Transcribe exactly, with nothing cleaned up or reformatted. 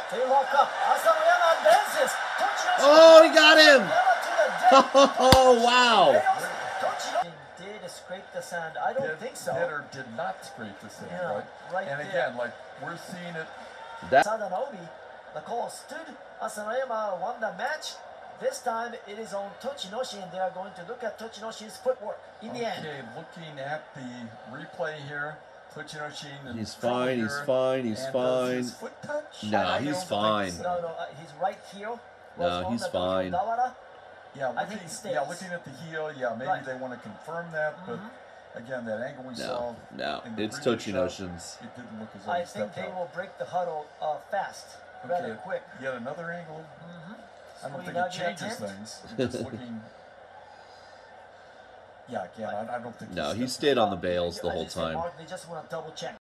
They lock up. Asanoyama advances. Tochinoshin Oh, he got him! to the deck. Oh, wow. Tochinoshin did scrape the sand. I don't Did, think so. Did or did not scrape the sand, Yeah, right? right and there. again, like, we're seeing it. That Sadanobi, the call stood. Asanoyama won the match. This time it is on Tochinoshin. They are going to look at Tochinoshin's footwork in the end. Okay, looking at the replay here, Tochinoshin. He's fine, he's fine, he's and fine. Does his foot touch? No, I he's don't think fine. so. No, no, uh, his right heel was No, on he's the fine. Dawara. Yeah, I looking, think it stays. yeah, looking at the heel, yeah, maybe Right. they want to confirm that, but Mhm. again, that angle we No, saw. no, in the it's previous shot, Tochinoshin's. It didn't look as though I he think stepped they out. will break the huddle uh, fast, rather Okay, quick. yet another angle. Mm-hmm. I don't think it changes things. It's just looking. Yeah, again, I, I don't think. No, he's he stepped stayed out. on the bales the I whole just said, time. Mark, they just want to double check.